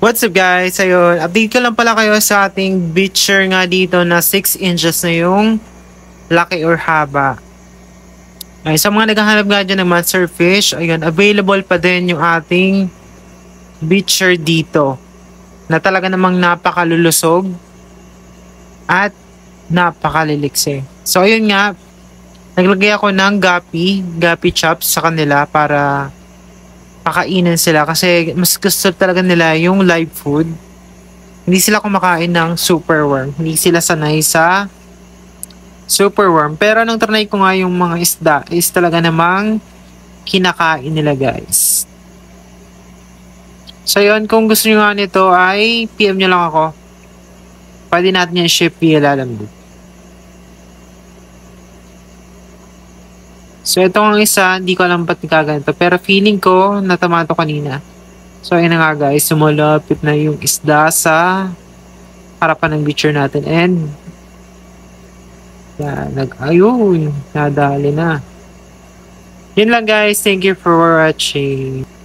What's up guys? Ayun, update ko lang pala kayo sa ating beacher nga dito na 6 inches na yung laki or haba. Ay, sa mga naghahanap nga dyan ng monster fish, ayun, available pa din yung ating beacher dito na talaga namang napakalulusog at napakaliliksi. So ayun nga, naglagay ako ng gapi chops sa kanila para pakainin sila kasi mas gusto talaga nila yung live food. Hindi sila kumakain ng super worm. Hindi sila sanay sa super worm. Pero nung trinay ko nga yung mga isda is talaga namang kinakain nila guys. So yun, kung gusto nyo nga nito ay PM nyo lang ako. Pwede natin yung ship via Lalamove. So, ito ang isa, hindi ko alam ba't nagkaganito. Pero feeling ko, natama ito kanina. So, ayun na nga guys, sumulapit na yung isda sa harapan ng beacher natin. And, ayun, nadali na. Yun lang guys, thank you for watching.